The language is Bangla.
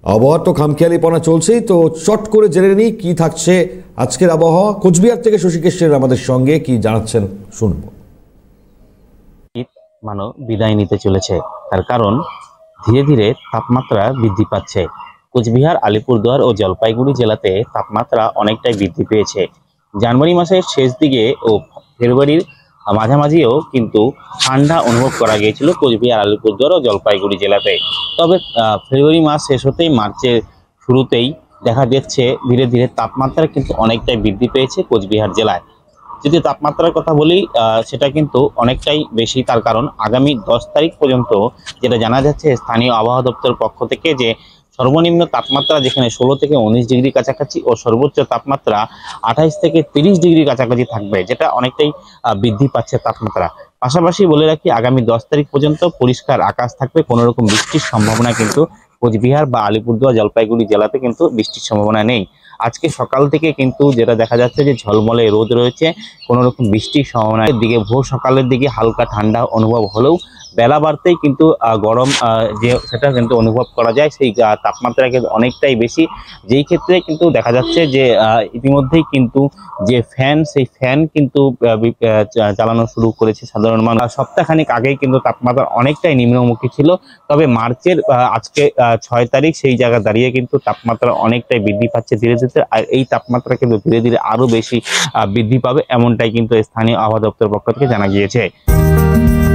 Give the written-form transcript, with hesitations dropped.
আবহাওয়া তো খামখেয়ালিপনা চলছেই, তো চট করে জেনে নিই কি থাকছে আজকের আবহাওয়া। কোচবিহার থেকে শশীকেশ আমাদের সঙ্গে কি জানাচ্ছেন শুনবো। বিদায় নিতে চলেছে, তার কারণ ধীরে ধীরে তাপমাত্রা বৃদ্ধি পাচ্ছে। কোচবিহার, আলিপুরদুয়ার ও জলপাইগুড়ি জেলাতে তাপমাত্রা অনেকটাই বৃদ্ধি পেয়েছে। জানুয়ারি মাসের শেষ দিকে ও ফেব্রুয়ারির মাঝামাঝিও কিন্তু ঠান্ডা অনুভব করা গিয়েছিল কোচবিহার, আলিপুরদুয়ার ও জলপাইগুড়ি জেলাতে। তবে ফেব্রুয়ারি মাস শেষ হতেই মার্চের শুরুতেই দেখা যাচ্ছে ধীরে ধীরে তাপমাত্রা কিন্তু অনেকটাই বৃদ্ধি পেয়েছে কোচবিহার জেলায়। যদি তাপমাত্রার কথা বলি, সেটা কিন্তু অনেকটাই বেশি। তার কারণ আগামী 10 তারিখ পর্যন্ত যেটা জানা যাচ্ছে স্থানীয় আবহাওয়া দপ্তরের পক্ষ থেকে, যে সর্বনিম্ন তাপমাত্রা যেখানে 16 থেকে 19 ডিগ্রি কাছাকাছি ও সর্বোচ্চ তাপমাত্রা 28 থেকে 30 ডিগ্রি কাছাকাছি থাকবে, যেটা অনেকটাই বৃদ্ধি পাচ্ছে তাপমাত্রা। পাশাপাশি বলে রাখি, আগামী 10 তারিখ পর্যন্ত পরিষ্কার আকাশ থাকবে, কোনো রকম বৃষ্টির সম্ভাবনা কিন্তু কোচবিহার বা আলিপুরদুয়ার, জলপাইগুড়ি জেলাতে কিন্তু বৃষ্টির সম্ভাবনা নেই। আজকে সকাল থেকে কিন্তু যেটা দেখা যাচ্ছে যে ঝলমলে রোদ রয়েছে, কোনো রকম বৃষ্টির সম্ভাবনা দিকে ভোর সকালের দিকে হালকা ঠান্ডা অনুভব হলেও বেলা বাড়তেই কিন্তু গরম যে সেটা কিন্তু অনুভব করা যায়। সেই তাপমাত্রা কিন্তু অনেকটাই বেশি, যেই ক্ষেত্রে কিন্তু দেখা যাচ্ছে যে ইতিমধ্যেই কিন্তু যে ফ্যান, সেই ফ্যান কিন্তু চালানো শুরু করেছে সাধারণ মানুষ। সপ্তাহখানিক আগেই কিন্তু তাপমাত্রা অনেকটাই নিম্নমুখী ছিল, তবে মার্চের আজকে 6 তারিখ সেই জায়গা দাঁড়িয়ে কিন্তু তাপমাত্রা অনেকটাই বৃদ্ধি পাচ্ছে ধীরে ধীরে। আর এই তাপমাত্রা কিন্তু ধীরে ধীরে আরো বেশি বৃদ্ধি পাবে, এমনটাই কিন্তু স্থানীয় আবহাওয়া দপ্তরের পক্ষ থেকে জানা গিয়েছে।